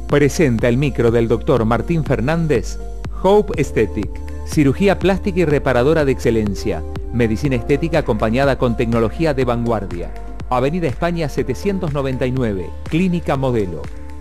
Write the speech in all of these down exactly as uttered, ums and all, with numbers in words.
Presenta el micro del doctor Martín Fernández, Hope Aesthetic, cirugía plástica y reparadora de excelencia, medicina estética acompañada con tecnología de vanguardia. Avenida España setecientos noventa y nueve, Clínica Modelo.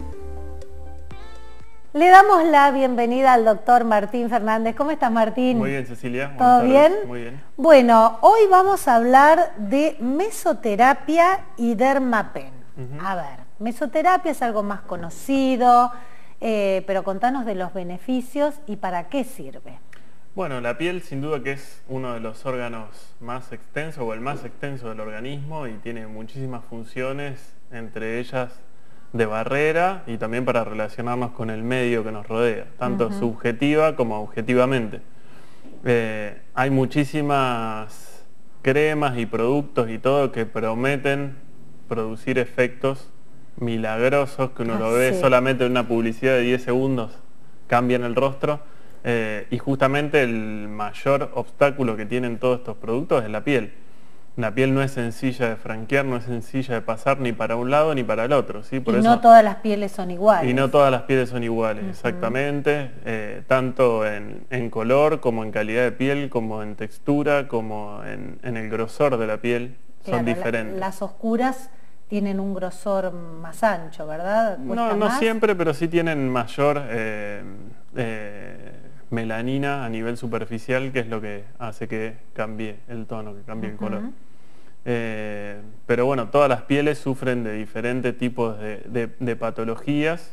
Le damos la bienvenida al doctor Martín Fernández. ¿Cómo estás, Martín? Muy bien, Cecilia. ¿Todo bien? Muy bien. Bueno, hoy vamos a hablar de mesoterapia y dermapen. Uh-huh. A ver, mesoterapia es algo más conocido, eh, pero contanos de los beneficios y para qué sirve. Bueno, la piel sin duda que es uno de los órganos más extensos o el más extenso del organismo y tiene muchísimas funciones, entre ellas de barrera y también para relacionarnos con el medio que nos rodea, tanto uh-huh. subjetiva como objetivamente. Eh, hay muchísimas cremas y productos y todo que prometen producir efectos milagrosos que uno ah, lo ve sí. solamente en una publicidad de diez segundos, cambian el rostro. Eh, y justamente el mayor obstáculo que tienen todos estos productos es la piel. La piel no es sencilla de franquear, no es sencilla de pasar ni para un lado ni para el otro, ¿sí? Por y eso, no todas las pieles son iguales. Y no todas las pieles son iguales, uh-huh. exactamente, eh, tanto en, en color como en calidad de piel, como en textura, como en, en el grosor de la piel, claro, son diferentes. La, las oscuras tienen un grosor más ancho, ¿verdad? No, no siempre, pero sí tienen mayor eh, eh, melanina a nivel superficial, que es lo que hace que cambie el tono, que cambie uh-huh. el color. Eh, pero bueno, todas las pieles sufren de diferentes tipos de, de, de patologías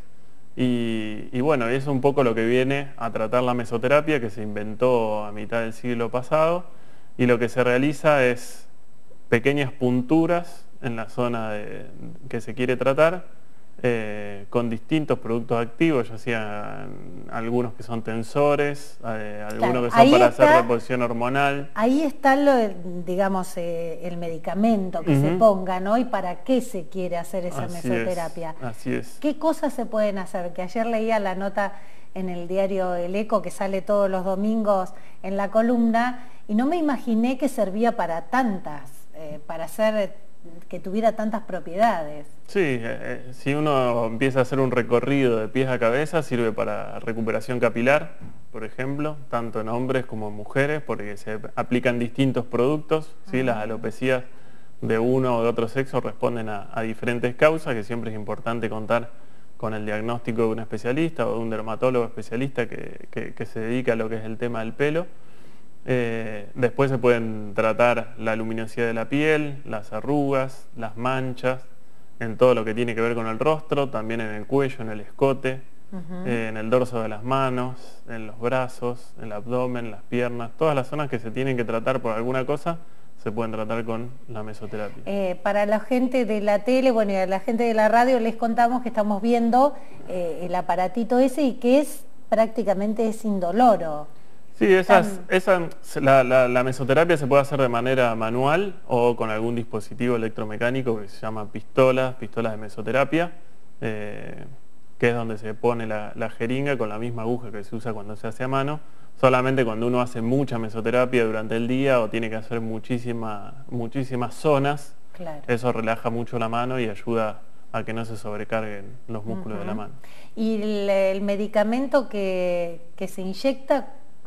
y, y bueno, es un poco lo que viene a tratar la mesoterapia, que se inventó a mitad del siglo pasado, y lo que se realiza es pequeñas punturas en la zona de, que se quiere tratar, Eh, con distintos productos activos, ya sean algunos que son tensores, eh, algunos claro, que son para está, hacer reposición hormonal. Ahí está, lo, digamos, eh, el medicamento que uh-huh. se ponga, ¿no? Y para qué se quiere hacer esa así mesoterapia. Es, así es. ¿Qué cosas se pueden hacer? Que ayer leía la nota en el diario El Eco, que sale todos los domingos en la columna, y no me imaginé que servía para tantas, eh, para hacer que tuviera tantas propiedades. Sí, eh, si uno empieza a hacer un recorrido de pies a cabeza, sirve para recuperación capilar, por ejemplo, tanto en hombres como en mujeres, porque se aplican distintos productos, ¿sí? Uh-huh. Las alopecias de uno o de otro sexo responden a, a diferentes causas, que siempre es importante contar con el diagnóstico de un especialista o de un dermatólogo especialista que, que, que se dedica a lo que es el tema del pelo. Eh, después se pueden tratar la luminosidad de la piel, las arrugas, las manchas, en todo lo que tiene que ver con el rostro, también en el cuello, en el escote, uh-huh. eh, en el dorso de las manos, en los brazos, en el abdomen, las piernas, todas las zonas que se tienen que tratar por alguna cosa se pueden tratar con la mesoterapia. Eh, para la gente de la tele, bueno, y a la gente de la radio les contamos que estamos viendo eh, el aparatito ese y que es prácticamente es indoloro. Sí, esas, esa, la, la, la mesoterapia se puede hacer de manera manual o con algún dispositivo electromecánico que se llama pistolas, pistolas de mesoterapia, eh, que es donde se pone la, la jeringa con la misma aguja que se usa cuando se hace a mano. Solamente cuando uno hace mucha mesoterapia durante el día o tiene que hacer muchísima, muchísimas zonas, claro. Eso relaja mucho la mano y ayuda a que no se sobrecarguen los músculos uh-huh. de la mano. ¿Y el, el medicamento que, que se inyecta,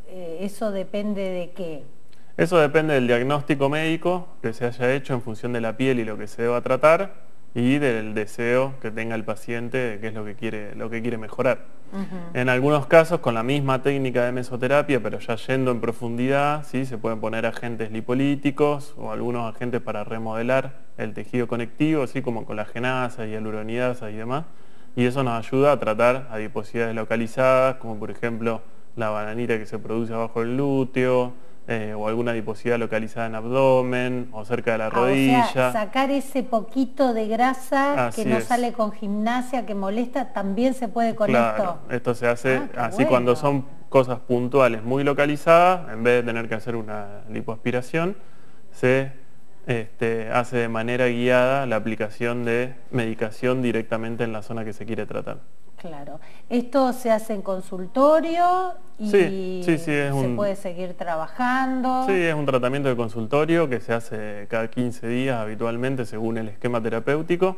eso depende de qué? Eso depende del diagnóstico médico que se haya hecho en función de la piel y lo que se deba tratar y del deseo que tenga el paciente de qué es lo que quiere, lo que quiere mejorar. Uh-huh. En algunos casos con la misma técnica de mesoterapia, pero ya yendo en profundidad, ¿sí? Se pueden poner agentes lipolíticos o algunos agentes para remodelar el tejido conectivo, ¿sí? Como colagenasa y hialuronidasa y demás, y eso nos ayuda a tratar adiposidades localizadas, como por ejemplo la bananita que se produce abajo del glúteo, eh, o alguna adiposidad localizada en abdomen o cerca de la ah, rodilla. O sea, sacar ese poquito de grasa Así que no es. sale con gimnasia, que molesta, también se puede con claro, esto. Esto se hace ah, así bueno. Cuando son cosas puntuales muy localizadas, en vez de tener que hacer una lipoaspiración, se este, hace de manera guiada la aplicación de medicación directamente en la zona que se quiere tratar. Claro. ¿Esto se hace en consultorio y sí, sí, sí, es se un, puede seguir trabajando? Sí, es un tratamiento de consultorio que se hace cada quince días habitualmente según el esquema terapéutico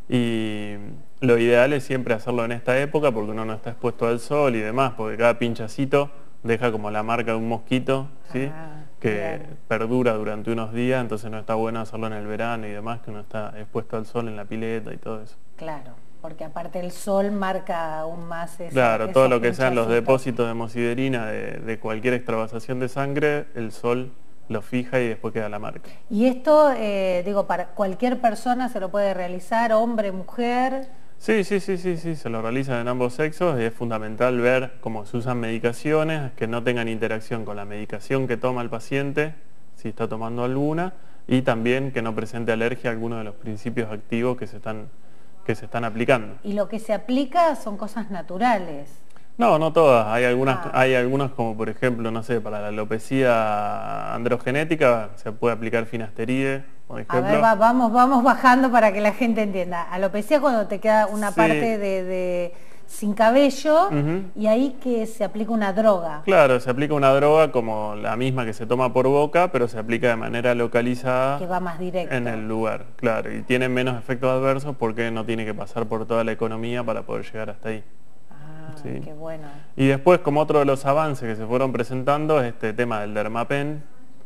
Y lo ideal es siempre hacerlo en esta época porque uno no está expuesto al sol y demás, porque cada pinchacito deja como la marca de un mosquito, ¿sí? Ah, que bien. perdura durante unos días, entonces no está bueno hacerlo en el verano y demás, que uno está expuesto al sol en la pileta y todo eso. Claro, porque aparte el sol marca aún más eso. Claro, todo lo que sean los depósitos de hemosiderina de, de cualquier extravasación de sangre, el sol lo fija y después queda la marca. Y esto, eh, digo, para cualquier persona se lo puede realizar, hombre, mujer. Sí, sí, sí, sí, sí, se lo realizan en ambos sexos y es fundamental ver cómo se usan medicaciones que no tengan interacción con la medicación que toma el paciente, si está tomando alguna, y también que no presente alergia a alguno de los principios activos que se están, que se están aplicando. Y lo que se aplica son cosas naturales. No, no todas. Hay algunas, Ah. hay algunas como por ejemplo, no sé, para la alopecia androgenética se puede aplicar finasteride, por A ejemplo. ver, va- vamos, vamos bajando para que la gente entienda. Alopecia cuando te queda una Sí. parte de, de sin cabello Ujú. y ahí que se aplica una droga. Claro, se aplica una droga como la misma que se toma por boca, pero se aplica de manera localizada Que va más directo. en el lugar, claro, y tiene menos efectos adversos porque no tiene que pasar por toda la economía para poder llegar hasta ahí. Ah, Sí. qué bueno. Y después, como otro de los avances que se fueron presentando, es este tema del Dermapen,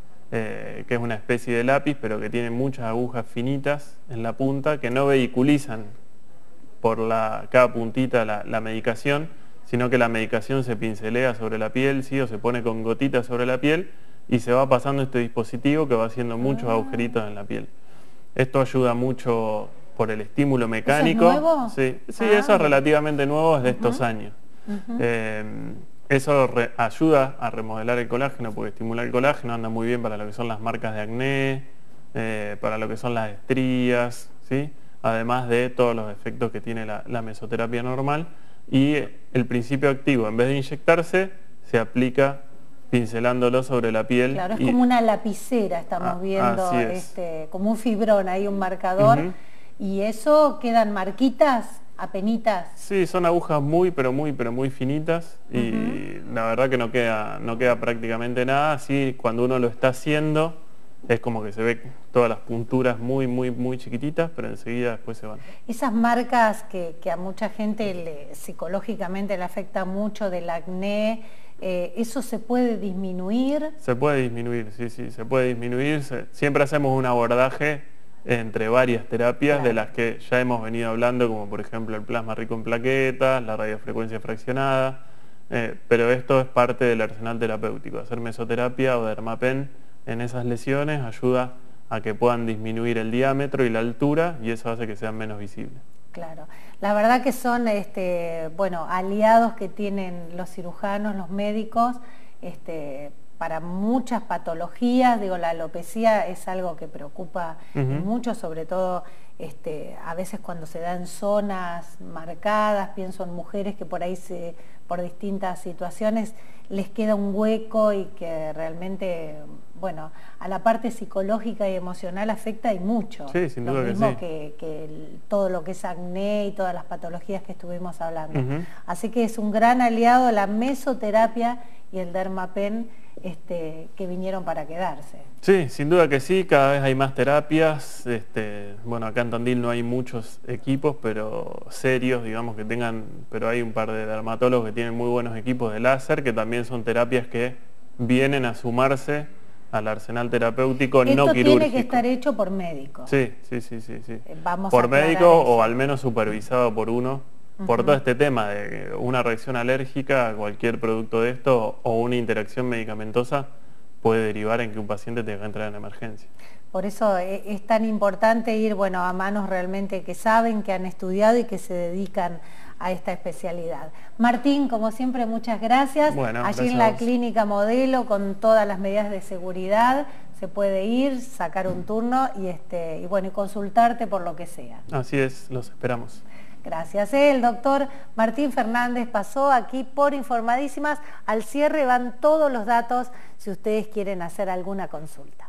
eh, que es una especie de lápiz, pero que tiene muchas agujas finitas en la punta que no vehiculizan por la, cada puntita la, la medicación, sino que la medicación se pincelea sobre la piel, ¿sí? O se pone con gotitas sobre la piel y se va pasando este dispositivo que va haciendo muchos Ah. agujeritos en la piel. Esto ayuda mucho por el estímulo mecánico. nuevo? Sí, sí, Ah, eso es bien. relativamente nuevo, es de estos años. Ujú. Eh, eso re- ayuda a remodelar el colágeno porque estimula el colágeno, anda muy bien para lo que son las marcas de acné, eh, para lo que son las estrías, ¿sí? Además de todos los efectos que tiene la, la mesoterapia normal. Y el principio activo, en vez de inyectarse, se aplica pincelándolo sobre la piel. Claro, es y- como una lapicera, estamos Ah, viendo, así es. este, como un fibrón, hay un marcador. Ujú. Y eso quedan marquitas, apenitas. Sí, son agujas muy, pero muy, pero muy finitas y la verdad que no queda, no queda prácticamente nada. Sí, cuando uno lo está haciendo es como que se ve todas las punturas muy, muy, muy chiquititas, pero enseguida después se van. Esas marcas que, que a mucha gente le- psicológicamente le afecta mucho del acné, eh, ¿eso se puede disminuir? Se puede disminuir, sí, sí, se puede disminuir. Se- siempre hacemos un abordaje entre varias terapias Claro. de las que ya hemos venido hablando, como por ejemplo el plasma rico en plaquetas, la radiofrecuencia fraccionada, eh, pero esto es parte del arsenal terapéutico. Hacer mesoterapia o dermapen en esas lesiones ayuda a que puedan disminuir el diámetro y la altura y eso hace que sean menos visibles. Claro, la verdad que son este, bueno, aliados que tienen los cirujanos, los médicos, este, para muchas patologías. Digo, la alopecia es algo que preocupa Ujú. mucho, sobre todo este, a veces cuando se da en zonas marcadas, pienso en mujeres que por ahí se, por distintas situaciones les queda un hueco y que realmente, bueno, a la parte psicológica y emocional afecta y mucho. Sí, sin Lo duda que mismo sí. que, que el- todo lo que es acné y todas las patologías que estuvimos hablando. Ujú. Así que es un gran aliado la mesoterapia y el dermapen este, que vinieron para quedarse. Sí, sin duda que sí, cada vez hay más terapias. Este, bueno, acá en Tandil no hay muchos equipos, pero serios, digamos que tengan, pero hay un par de dermatólogos que tienen muy buenos equipos de láser, que también son terapias que vienen a sumarse al arsenal terapéutico Esto no quirúrgico. tiene que estar hecho por médico. Sí, sí, sí, sí, sí. Eh, vamos a por aclarar médico eso. o al menos supervisado por uno, por todo este tema de una reacción alérgica a cualquier producto de esto o una interacción medicamentosa puede derivar en que un paciente tenga que entrar en emergencia. Por eso e- es tan importante ir, bueno, a manos realmente que saben, que han estudiado y que se dedican a esta especialidad. Martín, como siempre, muchas gracias. Bueno, Allí gracias en a la vos. clínica Modelo, con todas las medidas de seguridad, se puede ir, sacar un turno y, este, y, bueno, y consultarte por lo que sea. Así es, los esperamos. Gracias. El doctor Martín Fernández pasó aquí por Informadísimas. Al cierre van todos los datos si ustedes quieren hacer alguna consulta.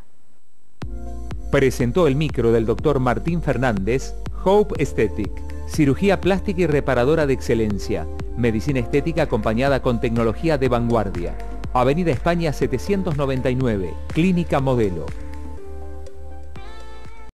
Presentó el micro del doctor Martín Fernández, Hope Aesthetic, cirugía plástica y reparadora de excelencia, medicina estética acompañada con tecnología de vanguardia. Avenida España setecientos noventa y nueve, Clínica Modelo.